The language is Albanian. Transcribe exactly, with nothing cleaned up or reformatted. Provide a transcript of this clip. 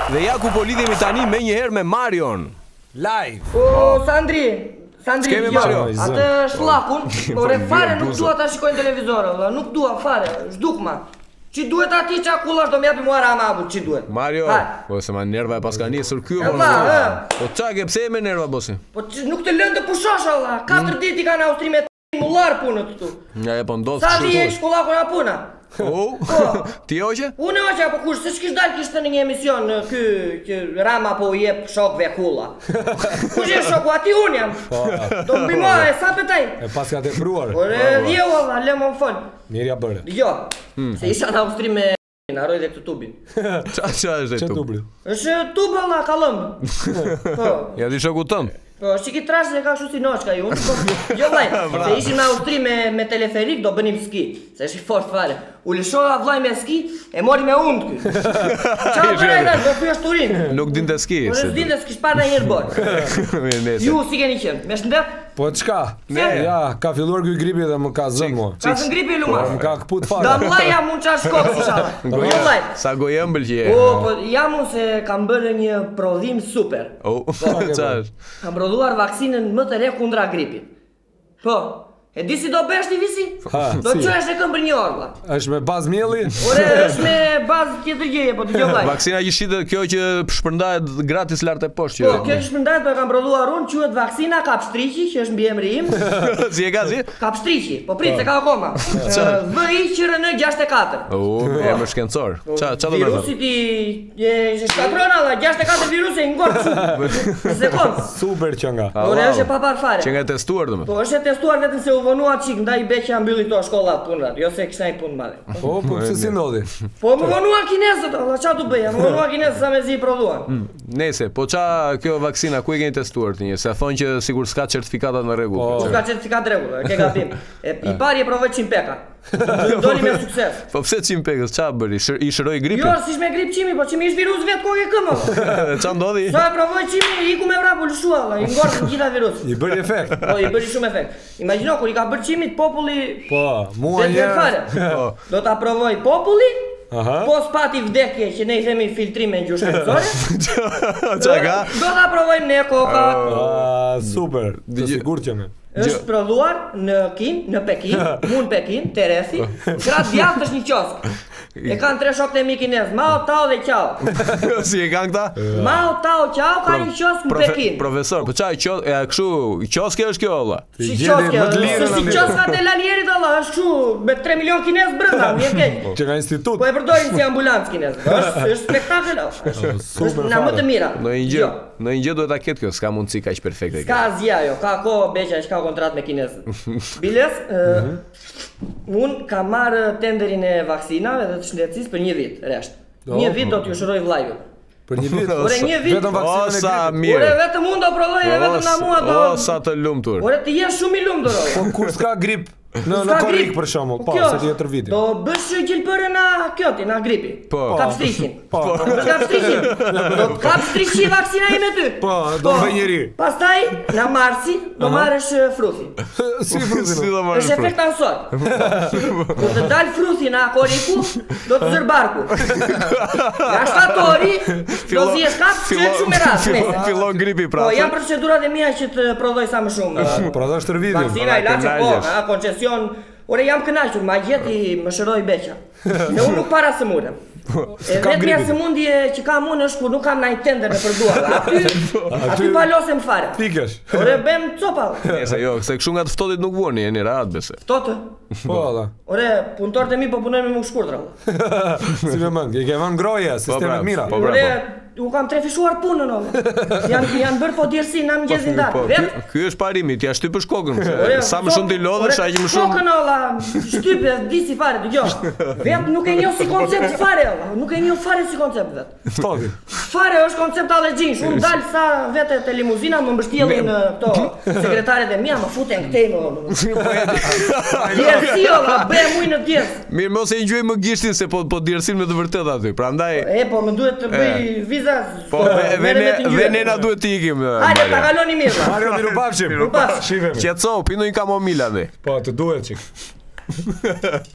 Dhe ja ku po lidhemi tani me një herë me Marion. Live. O, Sandri, Sandri, S'kemi jo, Mario. atë shlakun, ore fare nuk dua ta shikoj në televizor, valla, nuk dua fare, zhduk ma. Çi duhet ati çakullash do më japi mua Ramagut, çi duhet. Mario, po se ma nerva e paska nisur ky. Po çka ke pse me nerva bosi? Po nuk të lën të pushosh valla, katër ditë i kanë Austri me mullar punën këtu. Ja e po ndodh Sa ti je shkollakun a puna? Oh, ti hoqe? Unë hoqe, apo kush, se ç'kish dal kishte në një emision ky që Rama po i jep shokëve kulla. Kush je shoku aty un jam? Do mbi mua e sa petaj. E pas ka tepruar. Ore, jo valla, le më fol. Mirë ja bëre. Jo. Se isha në Austri me na roj dhe këtë tubin. Qa qa është e tub? Është tub valla, kallëm. Po. Ja di shoku tënd. Po, shiki trash se ka kështu si noçka ju. Jo vllai, se ishim në Austri me me teleferik do bënim ski. Se është i fort fare. U lëshova vllai me ski, e mori me und ky. Çfarë bëra ai, do thyesh Turin. Nuk dinte ski. Nuk dinte ski, s'pa ndonjëherë bot. Mirë nesër. Ju si keni qenë? Me shëndet? Po çka? Ja, ka filluar ky gripi dhe më ka zënë mua. Ka zën gripi luma. Më ka kaput fare. Da vllai jam unë çfarë shkop inshallah. Jo vllai. Sa gojëmbël që je. Po, po jam unë se kam bërë një prodhim super. Oh, çfarë? Kam prodhuar vaksinën më të re kundra gripit. Po, e di si do bësh ti visi? Do çohesh në këmbë një orë valla. Është me bazë mielli? Ore, është me bazë tjetër gjëje, po dëgjoj vllai. Vaksina që shitet kjo që shpërndahet gratis lart e poshtë. Po, kjo që shpërndahet po e kam prodhuar unë, quhet vaksina kapshtriqi, që është mbi emri im. Si e ka si? Kapshtriqi, po prit se ka akoma. V I Q R N gjashtëdhjetë e katër. Oh, emër shkencor. Ça ça do të thotë? Virusi ti e shkatron alla, gjashtëdhjetë e katër virusi i ngort. Në sekond. Super që nga. Ore, është e papar fare. Që nga testuar domoshta. Po, është e testuar vetëm se u vonua çik, ndaj beqja mbylli këto shkolla punrat, jo se kishte një punë madhe. Po, po pse si ndodhi? Po më vonua kinezët, alla, ç'a do bëja? Më vonua kinezët sa mezi i prodhuan. Nese, po ça kjo vaksina ku e keni testuar ti? Se thonë që sikur s'ka certifikatat në rregull. Po s'ka certifikat rregull, ke gabim. E i pari e provoi Qimpeka. Doli me sukses. Po pse Qimpekës, ç'a bëri? I shëroi gripin? Jo, s'ishte me grip Qimi, po Qimi është virus vet kokë këmbë. Ç'a ndodhi? Sa e provoi Qimi, iku me vrap u lëshua alla, i ngortë të gjitha virus. I bëri efekt. Po, i bëri shumë efekt. Imagjino kur i ka bërë Qimit populli. Po, mua një. Po. Do ta provoj populli. Aha. Po spati vdekje që ne i themi filtrime gjushkëndësore. Ç'a ka? Do ta provojmë ne koka. Ah, super. Të sigurt që me. Është prodhuar në Kin, në Pekin, mun Pekin, Teresi. Gratë djathtë është një kiosk. E kanë tre shokët e mi kinez, Mao, Tao dhe Qiao. Si e kanë këta? Mao, Tao, Qiao ka një kiosk në Pekin. Profesor, po çaj kiosk, e kështu, kioski është kjo valla. Si kioski, është si kioska te Lalierit valla, është kështu me tre milion kinez brenda, më e keq. Që nga institut. Po e përdorin si ambulancë kinez. Është është spektakël. Është na më të mira. Në një gjë, në një gjë duhet ta ketë kjo, s'ka mundësi kaq perfekte kjo. Ka asgjë ajo, ka kohë beqa që ka kontratë me kinezët. Biles, unë kam marrë tenderin e vaksinave dhe të shëndetësisë për një vit, resht. Një vit do t'ju shëroj vllajut. Për një vit? Ore një vit. Vetëm vaksinën e gripit. Ore vetëm unë do provoj e vetëm na mua do. O sa të lumtur. Ore ti je shumë i lumtur. Po kur s'ka grip në në korrik për shembull, po se ti tjetër viti. Do bësh gjelbërë na kjo ti na gripi. Po. Kapshtriqin. Po. Kapshtriqin. Do kapshtriqi vaksina ime ty. Po, do vë njëri. Pastaj na marsi do marrësh fruthi. Si fruthi? Si do marrësh? Është efekt ansor. Do të dal fruthi na koriku, do të zër barku. Ja shtatori, do zihesh kap, çe shumë rast. Fillon gripi pra. Po janë procedurat e mia që të prodhoj sa më shumë. Prodhosh tër vitin. Vaksina ilaçe po, a koncesion. Ore jam kënaqur, ma gjeti më shëroi beqa. Se unë nuk para sëmundem. E vetmja sëmundje që kam unë është kur nuk kam ndonjë tender në përduar. Aty aty palosem fare. Pikesh. Ore bëm copa. Nëse jo, se kështu nga të ftohtit nuk vuani, jeni rahat bese. Ftohtë? Po valla. Ore, punëtorët e mi po punojnë me mungë shkurtra. Si me mëngë, i ke vënë groje, sisteme të mira. Ore, u kam trefishuar punën ove. Janë janë bërë po djersi na mëngjesin darkë. Vet. Ky është parimi, ti ja shtypësh kokën. Sa më shumë ti lodhesh, aq më shumë. Kokën olla, shtypë di si fare, dëgjoj. Vet nuk e njoh si koncept fare olla, nuk e njoh fare si koncept vet. Ftohti. Fare është koncept allergjinsh. Unë dal sa vete te limuzina më mbështjellin këto sekretaret e mia, më futen këtej më. Djersi olla, bëj ujë në djers. Mirë, mos e ngjoj më gishtin se po po djersin me të vërtetë aty. Prandaj E po më duhet të bëj viza. Po dhe ne na duhet të ikim. Hajde ta kaloni mirë. Mario mirupafshim. Mirupafshim. Shihemi. Qetso, pino një kamomila dhe. Po, të duhet çik.